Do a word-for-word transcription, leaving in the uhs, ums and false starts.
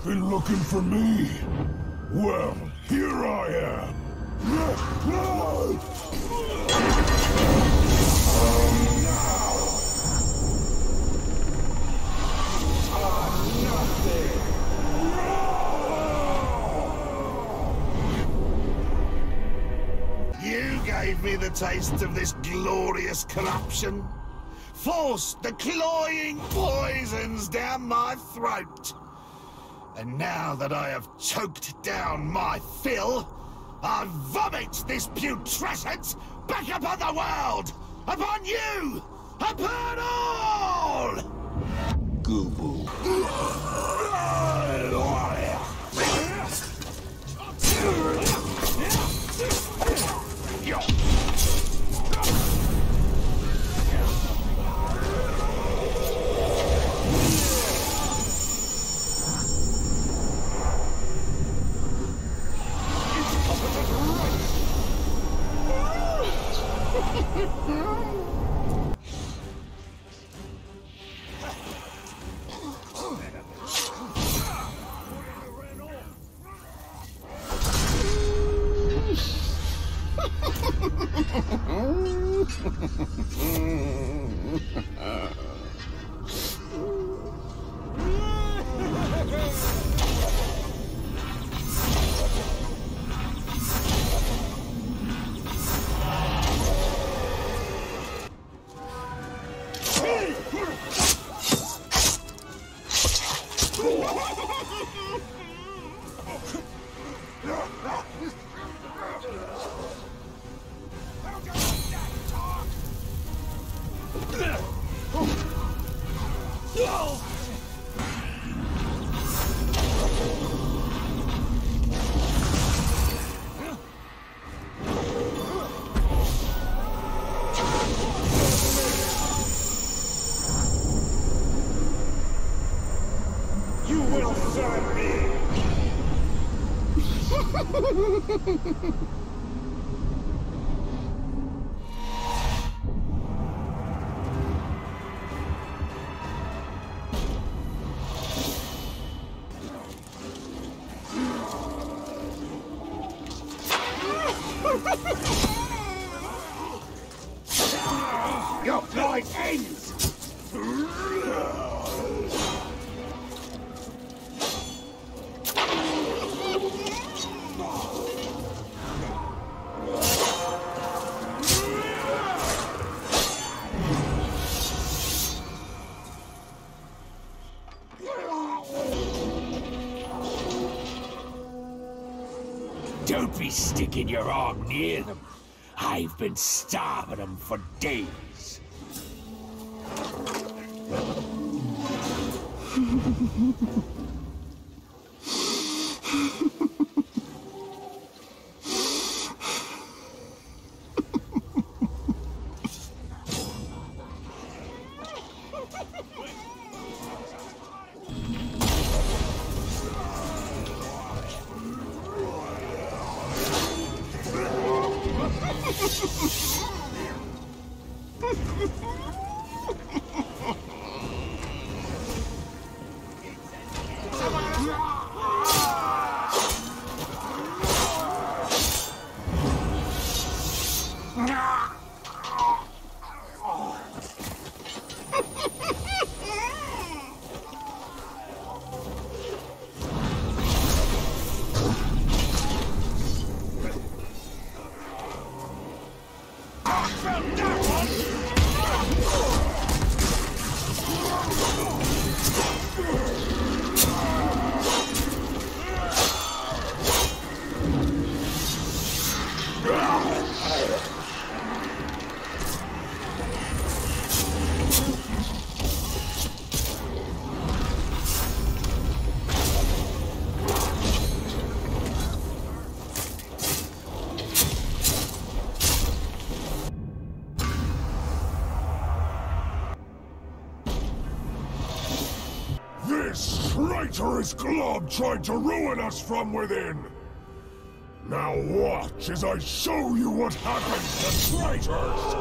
Been looking for me? Well, here I am. You gave me the taste of this glorious corruption. Forced the cloying poisons down my throat. And now that I have choked down my fill, I vomit this putrescence back upon the world! Upon you! Upon all! Goo-goo. Your flight ends! Don't be sticking your arm near them. I've been starving them for days. This traitorous glob tried to ruin us from within! Now watch as I show you what happens to traitors!